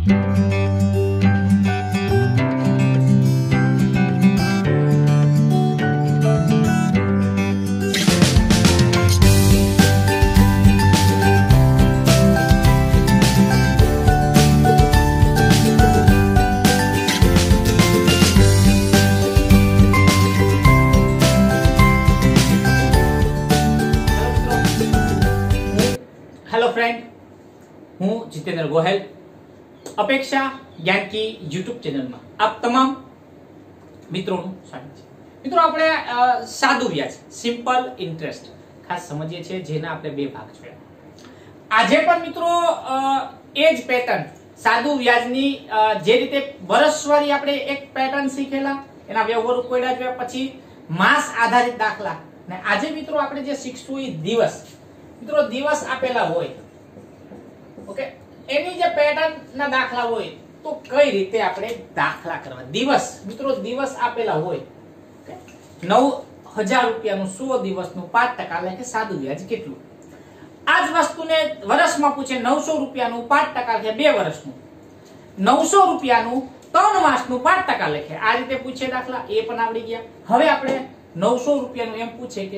Hello friend, हूँ जितेंद्र गोहेल। अपेक्षा ज्ञान की यूट्यूब चैनल में आप तमाम मित्रों स्वागत है। मित्रों, આપણે સાદું વ્યાજ સિમ્પલ ઇન્ટરેસ્ટ ખાસ સમજીએ છીએ, જેના આપણે બે ભાગ જોયા। આજે પણ મિત્રો એ જ પેટર્ન સાદું વ્યાજની જે રીતે વર્ષવારી આપણે એક પેટર્ન શીખેલા, એના વ્યવહારો કોયડા જોયા, પછી માસ આધારિત દાખલા, ને આજે મિત્રો આપણે જે શીખશું એ દિવસ। મિત્રો દિવસ આપેલા હોય, ઓકે, એની જે પેટર્ન ના દાખલા હોય તો કઈ રીતે આપણે દાખલા કરવા। દિવસ મિત્રો દિવસ આપેલા હોય, ઓકે, 9000 રૂપિયાનું 100 દિવસનું 5% એટલે કે સાદું વ્યાજ કેટલું। આ જ વસ્તુને વર્ષમાં પૂછે 900 રૂપિયાનું 5% એટલે 2 વર્ષનું, 900 રૂપિયાનું 3 માસનું 5% લખે। આ રીતે પૂછે દાખલા, એ પણ આવડી ગયા। હવે આપણે 900 રૂપિયાનું એમ પૂછે કે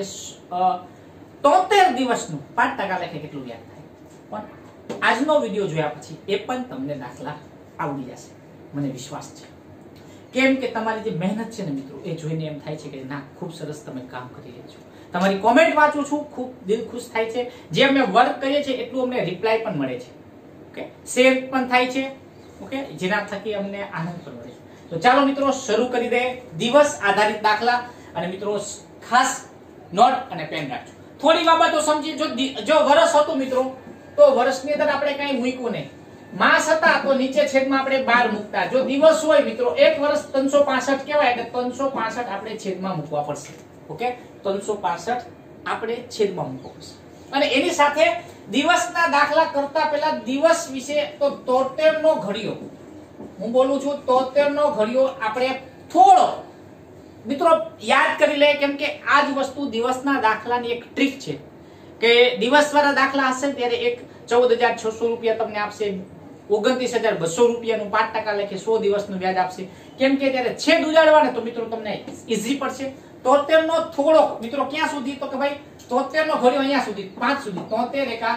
73 દિવસનું 5% લખે કેટલું વ્યાજ થાય। પણ આજનો વિડિયો જોયા પછી એ પણ તમને દાખલા આવડી જશે, મને વિશ્વાસ છે। કેમ કે તમારી જે મહેનત છે ને મિત્રો, એ જોઈને એમ થાય છે કે ના, ખૂબ સરસ તમે કામ કરી રહ્યા છો। તમારી કોમેન્ટ વાંચું છું, ખૂબ દિલ ખુશ થાય છે। જે અમે વર્ક કરીએ છીએ એટલું અમને રિપ્લાય પણ મળે છે, ઓકે, શેર પણ થાય છે, ઓકે, જેના થકી અમને આનંદ પણ મળે છે। તો ચાલો મિત્રો શરૂ કરી દે દિવસ આધારિત દાખલા। અને મિત્રો ખાસ નોટ અને પેન રાખજો। થોડી બાબતો સમજી, જો વર્ષ હતું મિત્રો તો વર્ષની અંદર આપણે કઈ મૂક્યું નહીં, માસ હતા તો નીચે છેદમાં આપણે 12 મૂકતા। જો દિવસ હોય મિત્રો, એક વર્ષ 365 કહેવાય એટલે 365 આપણે છેદમાં મૂકવા પડશે, ઓકે, 365 આપણે છેદમાં મૂકવા પડશે। અને એની સાથે દિવસના દાખલા કરતા પહેલા દિવસ વિશે તો 73 નો ઘડિયો, હું બોલું છું 73 નો ઘડિયો આપણે થોડો મિત્રો યાદ કરી લે। કેમ કે આ જ વસ્તુ દિવસના દાખલાની એક ટ્રીક છે કે દિવસવાળા દાખલા હશે ત્યારે એક 14600 રૂપિયા તમને આપશે, 29200 રૂપિયાનું 5% લખે 100 દિવસનું વ્યાજ આપશે। કેમ કે ત્યારે છેદ ઉજાડવા ને તો મિત્રો તમને ઈઝી પડશે। 73 નો થોડો મિત્રો ક્યાં સુધી, તો કે ભાઈ 73 નો ઘડિયો અહીંયા સુધી, 5 સુધી, 73 એકા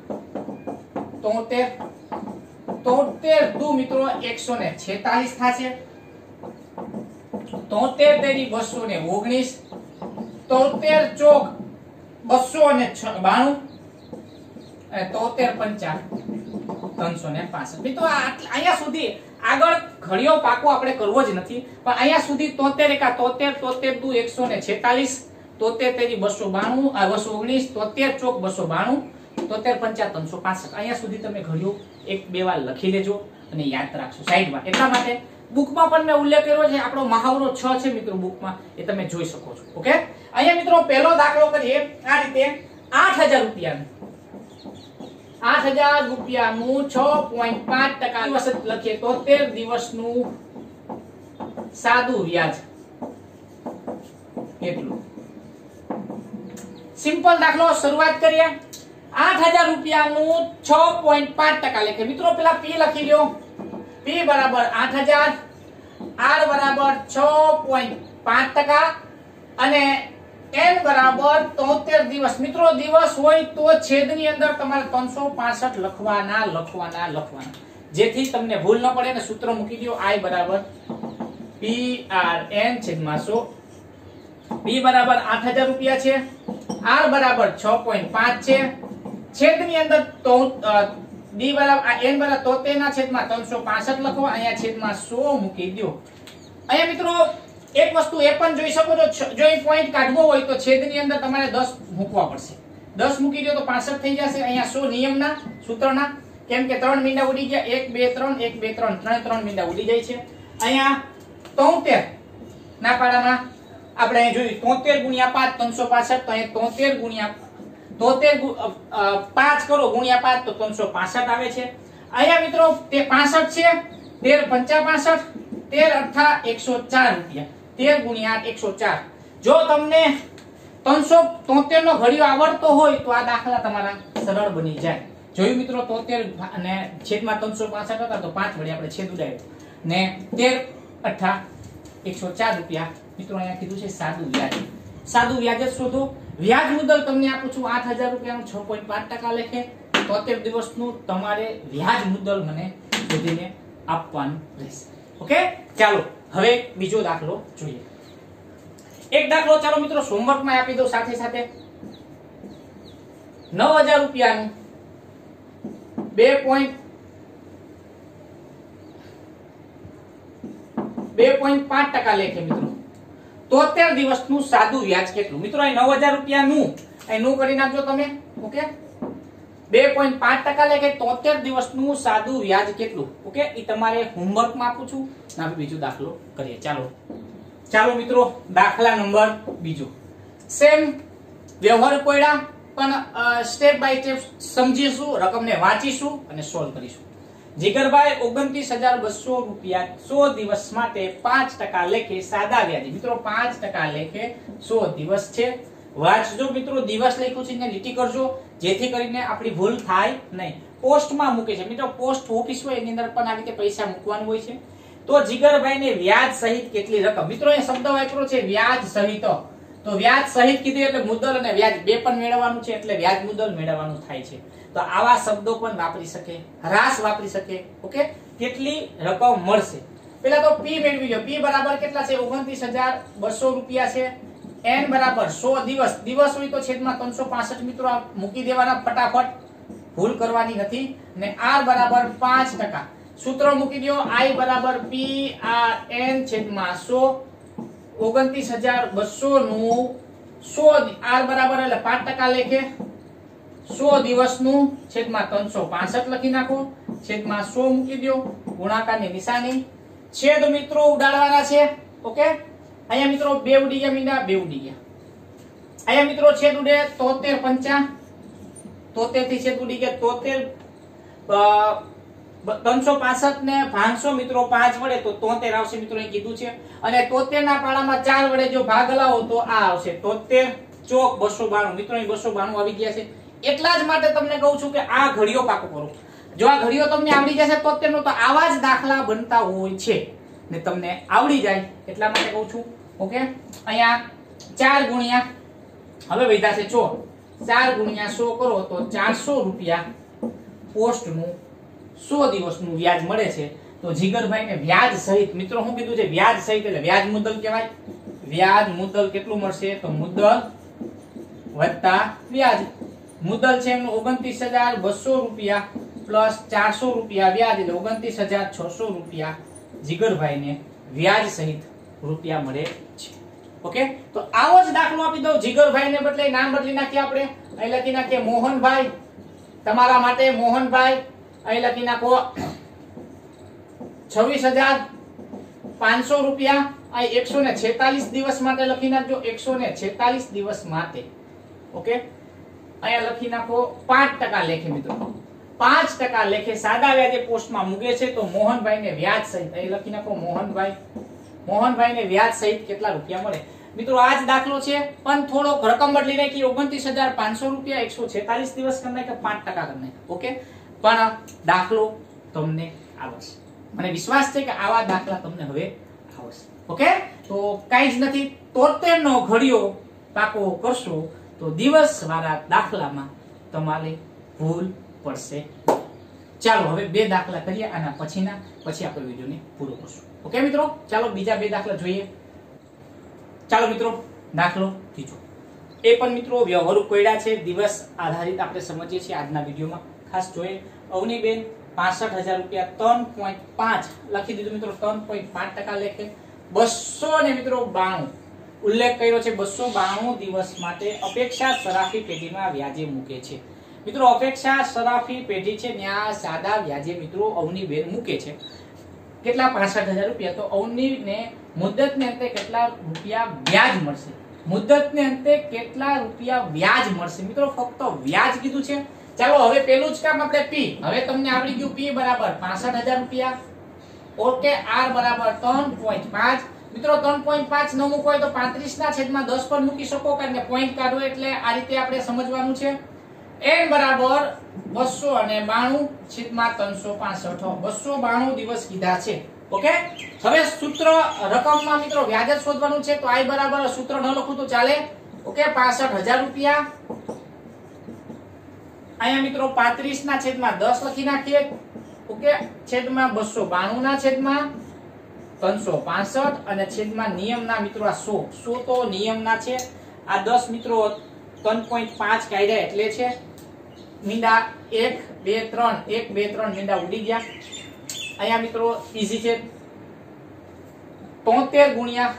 73, 73 દુ મિત્રો 146 થશે, 73 તેરી 219, 73 ચોક 292, અને 73 પંચા 365। મિત્રો અહીંયા સુધી આગળ ઘડિયો પાકો આપણે કરવો જ નથી, પણ અહીંયા સુધી 73 એકા 73, 73 દુ 146, 73 તેરી 292, 219, 73 ચોક 292, 73 પંચા 365। અહીંયા સુધી તમે ઘડિયો એક બે વાર લખી લેજો અને યાદ રાખજો સાઈડમાં। એટલા માટે બુકમાં પણ મેં ઉલ્લેખ કર્યો છે, આપણો મહાવરો 6 છે મિત્રો બુકમાં, એ તમે જોઈ શકો છો, ઓકે। અહીંયા મિત્રો પહેલો દાખલો કરીએ આ રીતે। 8000 રૂપિયાનું 8000 રૂપિયાનું 6.5% દિવસ લખીએ, 73 દિવસનું સાદું વ્યાજ કેટલું। સિમ્પલ દાખલો શરૂઆત કરીએ। 8000 રૂપિયાનું 6.5% લખે। મિત્રો પેલા P લખી લ્યો, P બરાબર 8000, R બરાબર 6.5% અને N બરાબર 73 દિવસ। મિત્રો દિવસ હોય તો છેદની અંદર તમારે 365 લખવાના, જેથી તમને ભૂલ ન પડે ને સૂત્ર મૂકી દો। I બરાબર PRN છેદમાં 100। P બરાબર 8000 રૂપિયા છે, R બરાબર 6.5 છે, છેદની અંદર તો D બરાબર N બરાબર 73 ના છેદમાં 365 લખો, અહીંયા છેદમાં 100 મૂકી દો। અહીંયા મિત્રો એક વસ્તુ એ પણ જોઈ શકો છો, જો એ પોઈન્ટ કાઢવો હોય તો છેદની અંદર તમારે 10 મૂકવા પડશે। 10 મૂકી દો તો 65 થઈ જશે। અહીંયા 100 નિયમના સૂત્રના, કેમ કે 3 મીંડા ઉડી ગયા, 1 2 3 1 2 3 3 મીંડા ઉડી જાય છે। અહીંયા 73 ના પાડામાં આપણે અહીં જોયું 73 ગુણ્યા 5 365, તો અહીંયા 73 ગુણ્યા 5 કરો ગુણ્યા 5 તો 365 આવે છે। અહીંયા મિત્રો તે 65 છે, 13 પંચા 65, 13 અઠા 104 રૂપિયા, 13 ગુણ્યા 104। જો તમને 373 નો ઘડિયો આવડતો હોય તો આ દાખલા તમારા સરળ બની જાય। જોયું મિત્રો 73 અને છેદમાં 365 હતા તો 5 વડે આપણે છેદ ઉડાવ્યો ને 13 8 104 રૂપિયા મિત્રો અહીંયા કીધું છે સાદું વ્યાજ. સાદું વ્યાજ જ શોધો. વ્યાજ મુદ્દલ તમને આપું છું 8000 રૂપિયાનું 6.5% લેખે. 73 દિવસનું તમારે વ્યાજ મુદ્દલ મને શોધીને આપવાનું રહેશે. ઓકે, ચાલો હવે બીજો દાખલો જોઈએ. એક દાખલો ચાલો મિત્રો હોમવર્કમાં આપી દો સાથે સાથે. 9000 રૂપિયાનું 2.5% લેખે મિત્રો 73 દિવસનું સાદું વ્યાજ કેટલું? મિત્રો અહીં 9000 રૂપિયાનું અહીં કરી નાખજો તમે. ઓકે, 2.5% લેખે 73 દિવસનું સાદું વ્યાજ કેટલું? ઓકે, એ તમારે હોમવર્કમાં આપું છું. હવે બીજો દાખલો કરીએ. ચાલો મિત્રો, દાખલા નંબર બીજો. સેમ વ્યવહાર કોયડા પણ સ્ટેપ બાય સ્ટેપ સમજીશું, રકમને વાંચીશું અને સોલ્વ કરીશું. જીગરભાઈ 29200 રૂપિયા 100 દિવસ માટે 5% લેખે સાદા વ્યાજે. મિત્રો 5% લેખે 100 દિવસ છે. વાંચજો મિત્રો, દિવસ લખ્યું છે ને લીટી કરજો જેથી કરીને આપણી ભૂલ થાય નહીં. પોસ્ટમાં મૂકે છે મિત્રો, પોસ્ટ ઓફિસ હોય એની અંદર પણ આ રીતે પૈસા મૂકવાનું હોય છે. તો જીગરભાઈને વ્યાજ સહિત કેટલી રકમ? મિત્રો એ શબ્દ વાપર્યો છે વ્યાજ સહિત. તો વ્યાજ સહિત કીધું એટલે મુદ્દલ અને વ્યાજ બે પણ મેળવવાનું છે એટલે વ્યાજ મુદ્દલ મેળવવાનું થાય છે. તો આવા શબ્દો પણ વાપરી શકે, હરાશ વાપરી શકે. ઓકે, કેટલી રકમ મળશે? પહેલા તો પી મેળવી લો. પી બરાબર કેટલા છે? 29200 રૂપિયા છે. n બરાબર 100 દિવસ. દિવસ હોય તો છેદમાં 365 મિત્રો મૂકી દેવાના ફટાફટ, ભૂલ કરવાની નથી. ને r બરાબર 5%. સૂત્ર મૂકી દો. I બરાબર p r n છેદમાં 100. 29200 નું 100 r બરાબર એટલે 5% લેખે 100 દિવસનું છેદમાં 365 લખી નાખો. છેદમાં 100 મૂકી દો. ગુણાકારની નિશાની. છેદ મિત્રો ઉડાડવાના છે. ઓકે, અહીંયા મિત્રો 2 ઉડી ગયા મીંડા, 2 ઉડી ગયા. અહીંયા મિત્રો છેદ ઉડે 73 5 73 થી છેદ ઉડી ગયા 73 365 ને 500 મિત્રો 5 વડે તો 73 આવશે મિત્રો અહીં કીધું છે. અને 73 ના પાડામાં 4 વડે જો ભાગ લાવો તો આ આવશે 73 ચોક 292. મિત્રો અહીં 292 આવી ગયા છે. એટલા જ માટે તમને કહું છું કે આ ઘડીઓ પાકો કરો. જો આ ઘડીઓ તમને આવડી જશે 73 નો તો આવા જ દાખલા બનતા હોય છે ને તમને આવડી જાય એટલા માટે કહું છું. ઓકે, અહીંયા 4 ગુણ્યા હવે વધ્યા છે 4 ગુણ્યા 100 કરો તો 400 રૂપિયા પોસ્ટનું 100 દિવસનું વ્યાજ મળે છે. તો જીગરભાઈને વ્યાજ સહિત મિત્રો શું કીધું છે? વ્યાજ સહિત એટલે વ્યાજ મુદ્દલ કહેવાય. વ્યાજ મુદ્દલ કેટલું મળશે? તો મુદ્દલ વત્તા વ્યાજ. મુદ્દલ છે એમનું 29200 રૂપિયા પ્લસ 400 રૂપિયા વ્યાજ એટલે 29600 રૂપિયા જીગરભાઈને વ્યાજ સહિત રૂપિયા મળે છે. ઓકે, તો આવો જ દાખલો આપી દઉં. જીગરભાઈને બદલે નામ બદલી નાખીએ આપણે. અહીં લખી નાખીએ મોહનભાઈ. તમારા માટે મોહનભાઈ અહીં લખી નાખો 26500 રૂપિયા. અહીં 146 દિવસ માટે લખી નાખજો. 146 દિવસ માટે. ઓકે, અહીંયા લખી નાખો 5% લેખે મિત્રો 5% લેખે સાદા વ્યાજે પોસ્ટમાં મૂકે છે. તો મોહનભાઈને વ્યાજ સહિત અહીં લખી નાખો મોહનભાઈને વ્યાજ સહિત કેટલા રૂપિયા મળે? મિત્રો આ જ દાખલો છે પણ થોડો રકમ બદલી નાખી. 29500 રૂપિયા 146 દિવસ કરી નાખ્યા 5% કરી નાખ્યા. ઓકે, પણ દાખલો તમને આવશે. મને વિશ્વાસ છે કે આવા દાખલા તમને હવે આવશે. ઓકે, તો કઈ જ નથી. 73 નો ઘડિયો પાકો કરશો તો દિવસ વાળા દાખલામાં તમારે ભૂલ પડશે. ચાલો હવે 2 દાખલા કરીએ આના પછી આપણે વિડિયોને પૂરો કરશું. ઓકે મિત્રો, ચાલો બીજા 2 દાખલા જોઈએ. ચાલો મિત્રો, દાખલો ત્રીજો. એ પણ મિત્રો વ્યવહારુ કોયડા છે, દિવસ આધારિત આપણે સમજીએ છીએ આજના વિડીયોમાં. ખાસ જોઈએ. અવનીબેન 65000 રૂપિયા 3.5 લખી દીધું મિત્રો. 3.5% લેખે 200 ને મિત્રો 92 ઉલ્લેખ કર્યો છે. 292 દિવસ માટે અપેક્ષા સરાફી પેઢીમાં વ્યાજે મૂકે છે. મિત્રો અપેક્ષા સરાફી પેઢી છે ત્યાં સાદા વ્યાજે મિત્રો અવનીબેન મૂકે છે. કેટલા? 65000 રૂપિયા. તો અવનીને મુદ્દતને અંતે કેટલા રૂપિયા વ્યાજ મળશે? મુદ્દતને અંતે કેટલા રૂપિયા વ્યાજ મળશે? મિત્રો ફક્ત વ્યાજ કીધું છે. ચાલો હવે પેલું જ કામ આપણે પી. હવે તમને આવડી ગયું. પી બરાબર 65000 રૂપિયા. ઓકે, આર બરાબર 3.5. મિત્રો 3.5 ન મૂકો હોય તો 35 ના છેદમાં 10 પર મૂકી શકો કારણ કે પોઈન્ટ કાઢો એટલે આ રીતે આપણે સમજવાનું છે. n બરાબર 292 છેદમાં 365 292 દિવસ કીધા છે. ઓકે, હવે સૂત્ર રકમમાં મિત્રો વ્યાજ જ શોધવાનું છે. તો i બરાબર સૂત્ર ન લખું તો ચાલે. ઓકે, 65000 રૂપિયા. અહીંયા મિત્રો 35 ના છેદમાં 10 લખી નાખીએ. ઓકે, છેદમાં 292 ના છેદમાં 365 અને છેદમાં નિયમના મિત્રો આ 100 તો નિયમના છે. આ 10 મિત્રો 3.5 કાઢ્યા એટલે છે. મીંડા 1 2 3 1 2 3 મીંડા ઉડી ગયા. અહીંયા મિત્રો ઈઝી છે. 73 ગુણ્યા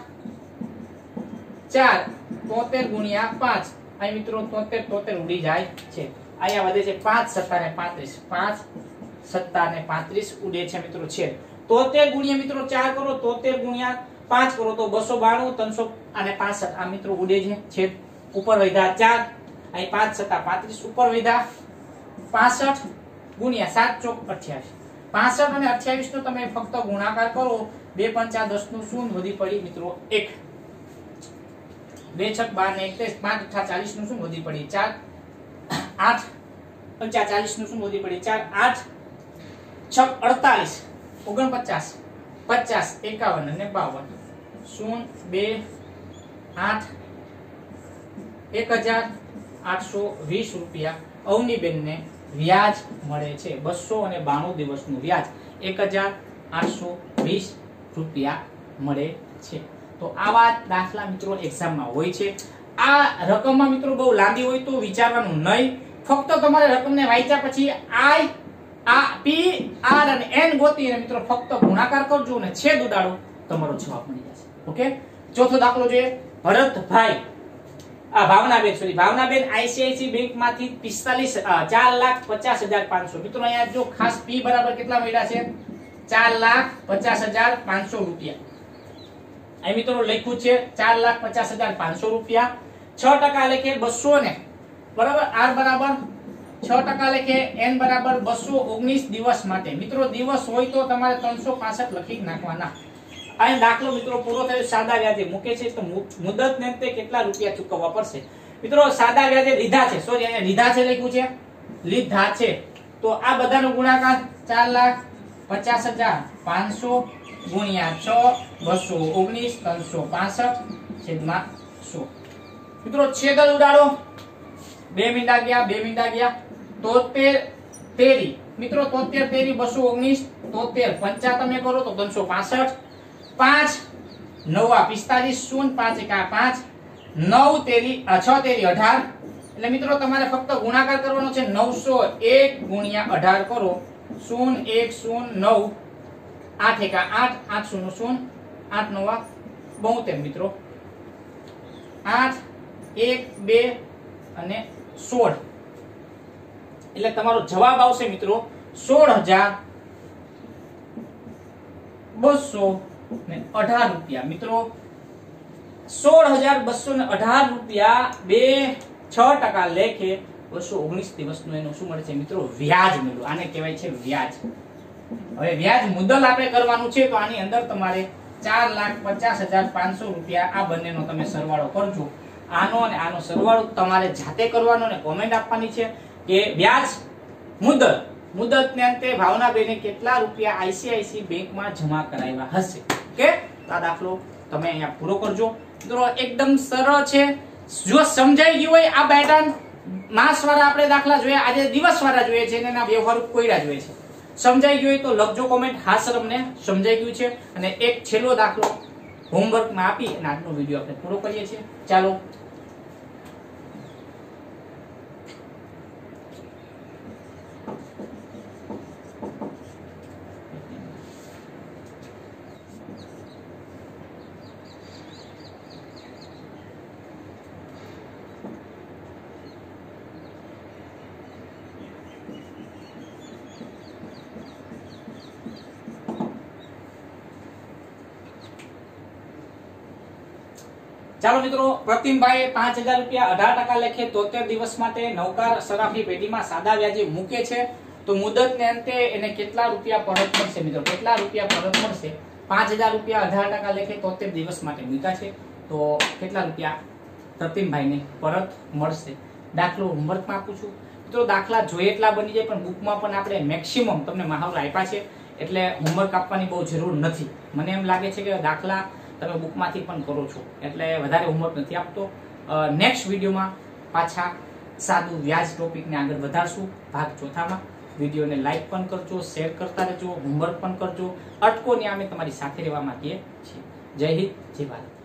4 73 ગુણ્યા 5. અહીં મિત્રો 73 ઉડી જાય છે. અહીંયા વધે છે 5 સત્તા ને 35 5 સત્તા ને 35 ઉડે છે મિત્રો છે. 73 ગુણ્યા મિત્રો 4 કરો 73 ગુણ્યા 5 કરો તો 292 300 અને 65 આ મિત્રો ઉડે છે. ઉપર વધ્યા 4 અહીં 5 સત્તા 35 ઉપર વધ્યા 65 ગુણ્યા 7 ચોક 28 65 અને 28 નો તમે ફક્ત ગુણાકાર કરો 2 5 10 નું શૂન્ય વધી પડી મિત્રો 1 2 6 12 ને 21 5 8 40 નું શૂન્ય વધી પડી 4 8 39 નું શૂન્ય વધી પડી 4 8 6 48 49 50 51 અને 52 0 2 8 1820 રૂપિયા અવનીબેન ને વ્યાજ મળે છે. 292 દિવસનું વ્યાજ 1820 રૂપિયા મળે છે. તો આવા દાખલા મિત્રો એક્ઝામમાં હોય છે. આ રકમમાં મિત્રો બહુ લાંબી હોય તો વિચારવાનું નહીં. ફક્ત તમારે રકમને વાંચ્યા પછી i આ p r અને n ગોતી અને મિત્રો ફક્ત ગુણાકાર કરજો અને છેદ ઉડાડો, તમારો જવાબ મળી જશે. ઓકે, ચોથો દાખલો જોઈએ. ભરતભાઈ ભાવનાબેન ICICI બેંક માંથી 4,50,500 મિત્રો અહીંયા જો ખાસ p બરાબર કેટલા મળ્યા છે 4,50,500 રૂપિયા. અહીં મિત્રો લખ્યું છે 4,50,500 રૂપિયા. 6% લેખે 200 ને બરાબર r બરાબર 6% લેખે n બરાબર 219 દિવસ માટે. મિત્રો દિવસ હોય તો તમારે 365 લખી નાખવાના. અહીં દાખલો મિત્રો પૂરો થયો. સાદા વ્યાજે મૂકે છે તો મુદત ને તે કેટલા રૂપિયા ચૂકવવા પડશે. મિત્રો સાદા વ્યાજે લીધા છે, સોરી અહીંયા લીધા છે લખ્યું છે, લીધા છે. તો આ બધાનો ગુણાકાર 4,50,500 ગુણ્યા 6 219 365 છેદમાં 100. મિત્રો છેદ ઉડાડો. 2 મીંડા ગયા 2 મીંડા ગયા 73 તેરી મિત્રો 73 તેરી 219 73 5 તમે કરો તો 365 5 9 45 0 5 1 5 9 તેરી 6 તેરી 18 એટલે મિત્રો તમારે ફક્ત ગુણાકાર કરવાનો છે. 901 ગુણ્યા 18 કરો 0109 8 1 8 8 0 0 8 9 72 મિત્રો 8 1 2 અને 16 એટલે તમારો જવાબ આવશે મિત્રો 16,218 રૂપિયા. મિત્રો 16,218 રૂપિયા 6% લેખે 219 દિવસનું એનું શું મળે છે મિત્રો વ્યાજ મળ્યું. આને કહેવાય છે વ્યાજ. હવે વ્યાજ મુદ્દલ આપણે કરવાનું છે તો આની અંદર તમારે 4,50,500 રૂપિયા આ બંનેનો તમે સરવાળો કરજો. આનો અને આનો સરવાળો તમારે જાતે કરવાનો અને કોમેન્ટ આપવાની છે કે વ્યાજ મુદત ને અંતે ભાવનાબેને કેટલા રૂપિયા ICICI બેંકમાં જમા કરાવ્યા હશે. ઓકે, આ દાખલો તમે અહીંયા પૂરો કરજો. મિત્રો એકદમ સરળ છે. જો સમજાઈ ગયું હોય આ પેટર્ન માસ વાળા આપણે દાખલા જોયા, આજે દિવસ વાળા જોઈએ છે અને એના વ્યવહાર કોયડા જોઈએ છે. સમજાઈ ગયું હોય તો લખજો કોમેન્ટ, હા સર અમને સમજાઈ ગયું છે. અને એક છેલ્લો દાખલો હોમવર્કમાં આપી અને આજનો વિડીયો આપણે પૂરો કરીએ છીએ. ચાલો. ચાલો મિત્રો, પ્રતિમભાઈ 5,000 રૂપિયા 18% લેખે 73 દિવસ માટે નવકાર સરાફી પેઢીમાં સાદા વ્યાજે મૂકે છે. તો મુદતને અંતે એને કેટલા રૂપિયા પરત મળશે મિત્રો? કેટલા રૂપિયા પરત મળશે? 5,000 રૂપિયા 18% લેખે 73 દિવસ માટે મૂક્યા છે તો કેટલા રૂપિયા પ્રતિમભાઈને પરત મળશે? દાખલો હોમવર્કમાં આપું છું. મિત્રો દાખલા જોઈએ એટલા બની જાય, પણ બુકમાં પણ આપણે મેક્સિમમ તમને મહાવરા આપ્યા છે, એટલે હોમવર્ક આપવાની બહુ જરૂર નથી. મને એમ લાગે છે કે દાખલા તમે બુકમાંથી પણ કરો છો, એટલે વધારે હોમવર્ક નથી આપતો. નેક્સ્ટ વિડીયોમાં પાછા સાદું વ્યાજ ટોપિકને આગળ વધારશું ભાગ ચોથામાં. વિડીયોને લાઈક પણ કરજો, શેર કરતા રહેજો, હોમવર્ક પણ કરજો. અટકો ને અમે તમારી સાથે રહેવા માંગીએ છીએ. જય હિન્દ, જય ભારત.